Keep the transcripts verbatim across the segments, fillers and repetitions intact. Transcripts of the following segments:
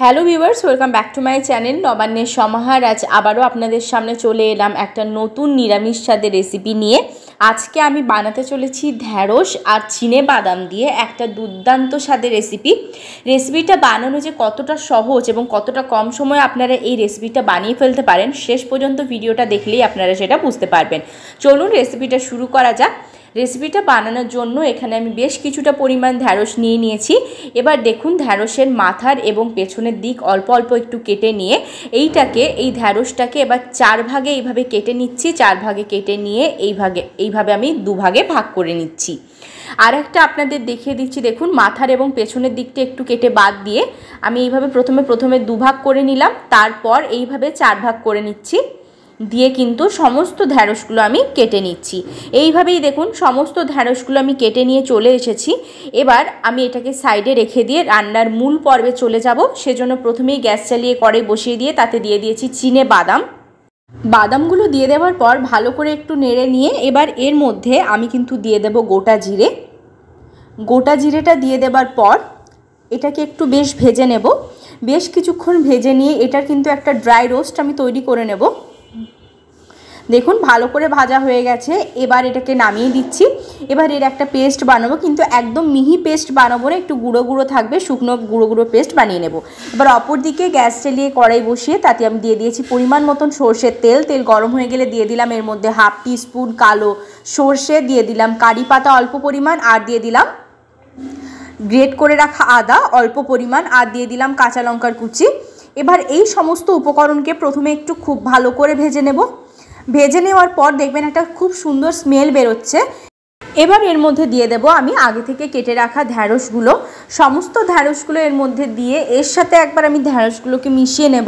Hello viewers, welcome back to my channel নবান্নের সমাহার। আজ আবারও আপনাদের সামনে চলে এলাম একটা নতুন নিরামিষ স্বাদের রেসিপি নিয়ে। আজকে আমি বানাতে চলেছি ঢ্যাঁড়স আর চিনে বাদাম দিয়ে একটা দুর্দান্ত স্বাদের রেসিপি। রেসিপিটা বানানো যে কতটা সহজ এবং কতটা কম সময়ে আপনারা এই রেসিপিটা বানিয়ে ফেলতে পারেন, শেষ পর্যন্ত ভিডিওটা দেখলেই আপনারা সেটা বুঝতে পারবেন। চলুন রেসিপিটা শুরু করা যাক। রেসিপিটা বানানোর জন্য এখানে আমি বেশ কিছুটা পরিমাণ ঢ্যাঁড়স নিয়ে নিয়েছি। এবার দেখুন, ঢ্যাঁড়সের মাথার এবং পেছনের দিক অল্প অল্প একটু কেটে নিয়ে এইটাকে এই ঢ্যাঁড়সটাকে এবার চার ভাগে এইভাবে কেটে নিচ্ছি। চার ভাগে কেটে নিয়ে এই ভাগে এইভাবে আমি দুভাগে ভাগ করে নিচ্ছি। আর একটা আপনাদের দেখিয়ে দিচ্ছি, দেখুন মাথার এবং পেছনের দিকটা একটু কেটে বাদ দিয়ে আমি এইভাবে প্রথমে প্রথমে দুভাগ করে নিলাম, তারপর এইভাবে চার ভাগ করে নিচ্ছি। দিয়ে কিন্তু সমস্ত ঢ্যাঁড়সগুলো আমি কেটে নিচ্ছি। এইভাবেই দেখুন সমস্ত ঢ্যাঁড়সগুলো আমি কেটে নিয়ে চলে এসেছি। এবার আমি এটাকে সাইডে রেখে দিয়ে রান্নার মূল পর্বে চলে যাব। সেজন্য প্রথমেই গ্যাস চালিয়ে কড়াই বসিয়ে দিয়ে তাতে দিয়ে দিয়েছি চিনে বাদাম। বাদামগুলো দিয়ে দেওয়ার পর ভালো করে একটু নেড়ে নিয়ে এবার এর মধ্যে আমি কিন্তু দিয়ে দেব গোটা জিরে। গোটা জিরেটা দিয়ে দেওয়ার পর এটাকে একটু বেশ ভেজে নেব। বেশ কিছুক্ষণ ভেজে নিয়ে এটার কিন্তু একটা ড্রাই রোস্ট আমি তৈরি করে নেব। দেখুন ভালো করে ভাজা হয়ে গেছে। এবার এটাকে নামিয়ে দিচ্ছি। এবার এর একটা পেস্ট বানাবো, কিন্তু একদম মিহি পেস্ট বানাবো না, একটু গুঁড়ো গুঁড়ো থাকবে, শুকনো গুঁড়ো গুঁড়ো পেস্ট বানিয়ে নেব। এবার অপর দিকে গ্যাস চালিয়ে কড়াই বসিয়ে তাতে আমি দিয়ে দিয়েছি পরিমাণ মতন সর্ষের তেল। তেল গরম হয়ে গেলে দিয়ে দিলাম এর মধ্যে হাফ টিস্পুন কালো সর্ষে, দিয়ে দিলাম কারি পাতা অল্প পরিমাণ, আর দিয়ে দিলাম গ্রেট করে রাখা আদা অল্প পরিমাণ, আর দিয়ে দিলাম কাঁচা লঙ্কার কুচি। এবার এই সমস্ত উপকরণকে প্রথমে একটু খুব ভালো করে ভেজে নেব। ভেজে নেওয়ার পর দেখবেন একটা খুব সুন্দর স্মেল বেরোচ্ছে। এবার এর মধ্যে দিয়ে দেব আমি আগে থেকে কেটে রাখা ঢ্যাঁড়সগুলো। সমস্ত ঢ্যাঁড়সগুলো এর মধ্যে দিয়ে এর সাথে একবার আমি ঢ্যাঁড়সগুলোকে মিশিয়ে নেব।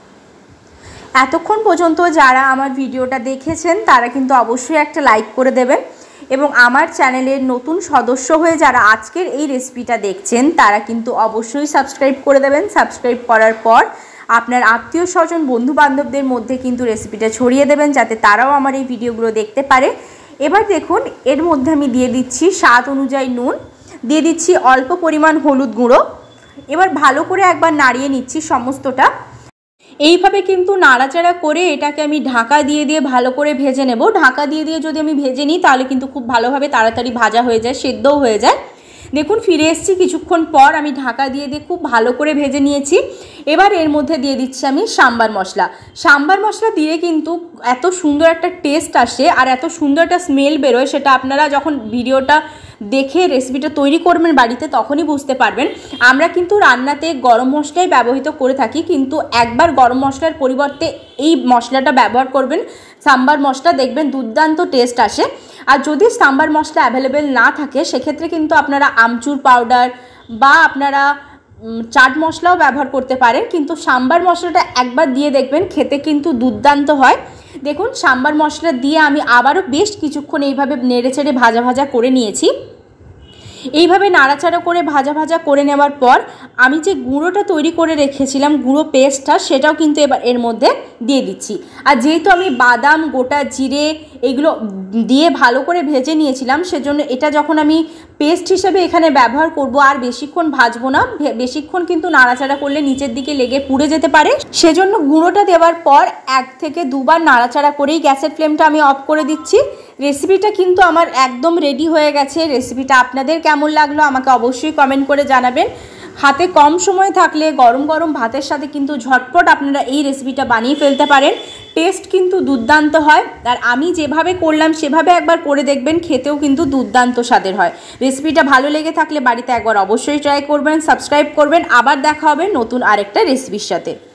এতক্ষণ পর্যন্ত যারা আমার ভিডিওটা দেখেছেন তারা কিন্তু অবশ্যই একটা লাইক করে দেবেন, এবং আমার চ্যানেলের নতুন সদস্য হয়ে যারা আজকের এই রেসিপিটা দেখছেন তারা কিন্তু অবশ্যই সাবস্ক্রাইব করে দেবেন। সাবস্ক্রাইব করার পর আপনার আত্মীয় স্বজন বন্ধু বান্ধবদের মধ্যে কিন্তু রেসিপিটা ছড়িয়ে দেবেন, যাতে তারাও আমার এই ভিডিওগুলো দেখতে পারে। এবার দেখুন এর মধ্যে আমি দিয়ে দিচ্ছি স্বাদ অনুযায়ী নুন, দিয়ে দিচ্ছি অল্প পরিমাণ হলুদ গুঁড়ো। এবার ভালো করে একবার নাড়িয়ে নিচ্ছি সমস্তটা। এইভাবে কিন্তু নাড়াচাড়া করে এটাকে আমি ঢাকা দিয়ে দিয়ে ভালো করে ভেজে নেব। ঢাকা দিয়ে দিয়ে যদি আমি ভেজে নিই তাহলে কিন্তু খুব ভালোভাবে তাড়াতাড়ি ভাজা হয়ে যায়, সেদ্ধও হয়ে যায়। দেখুন ফিরে এসেছি কিছুক্ষণ পর, আমি ঢাকা দিয়ে দিয়ে খুব ভালো করে ভেজে নিয়েছি। এবার এর মধ্যে দিয়ে দিচ্ছি আমি সাম্বার মশলা। সাম্বার মশলা দিয়ে কিন্তু এত সুন্দর একটা টেস্ট আসে আর এত সুন্দর একটা স্মেল বেরোয়, সেটা আপনারা যখন ভিডিওটা দেখে রেসিপিটা তৈরি করবেন বাড়িতে তখনই বুঝতে পারবেন। আমরা কিন্তু রান্নাতে গরম মশলাই ব্যবহৃত করে থাকি, কিন্তু একবার গরম মশলার পরিবর্তে এই মশলাটা ব্যবহার করবেন, সাম্বার মশলা, দেখবেন দুর্দান্ত টেস্ট আসে। আর যদি সাম্বার মশলা অ্যাভেলেবেল না থাকে সেক্ষেত্রে কিন্তু আপনারা আমচুর পাউডার বা আপনারা চাট মশলাও ব্যবহার করতে পারেন, কিন্তু সাম্বার মশলাটা একবার দিয়ে দেখবেন, খেতে কিন্তু দুর্দান্ত হয়। দেখুন সাম্বার মশলা দিয়ে আমি আবারও বেশ কিছুক্ষণ এইভাবে নেড়ে চেড়ে ভাজা ভাজা করে নিয়েছি। এইভাবে নাড়াচাড়া করে ভাজা ভাজা করে নেওয়ার পর আমি যে গুঁড়োটা তৈরি করে রেখেছিলাম, গুঁড়ো পেস্টটা, সেটাও কিন্তু এবার এর মধ্যে দিয়ে দিচ্ছি। আর যেহেতু আমি বাদাম গোটা জিরে এগুলো দিয়ে ভালো করে ভেজে নিয়েছিলাম, সেজন্য এটা যখন আমি পেস্ট হিসেবে এখানে ব্যবহার করব আর বেশিক্ষণ ভাজবো না। বেশিক্ষণ কিন্তু নাড়াচাড়া করলে নিচের দিকে লেগে পুড়ে যেতে পারে, সেজন্য গুঁড়োটা দেওয়ার পর এক থেকে দুবার নাড়াচাড়া করেই গ্যাসের ফ্লেমটা আমি অফ করে দিচ্ছি। রেসিপিটা কিন্তু আমার একদম রেডি হয়ে গেছে। রেসিপিটা আপনাদের কেমন লাগলো আমাকে অবশ্যই কমেন্ট করে জানাবেন। হাতে কম সময় থাকলে গরম গরম ভাতের সাথে কিন্তু ঝটপট আপনারা এই রেসিপিটা বানিয়ে ফেলতে পারেন। টেস্ট কিন্তু দুর্দান্ত হয়, আর আমি যেভাবে করলাম সেভাবে একবার করে দেখবেন, খেতেও কিন্তু দুর্দান্ত স্বাদের হয়। রেসিপিটা ভালো লেগে থাকলে বাড়িতে একবার অবশ্যই ট্রাই করবেন, সাবস্ক্রাইব করবেন। আবার দেখা হবে নতুন আরেকটা রেসিপির সাথে।